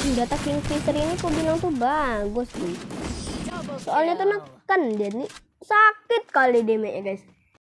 Senjata Kingfisher ini aku bilang tuh bagus nih. Soalnya tuh neken dia nih, sakit kali damage-nya guys.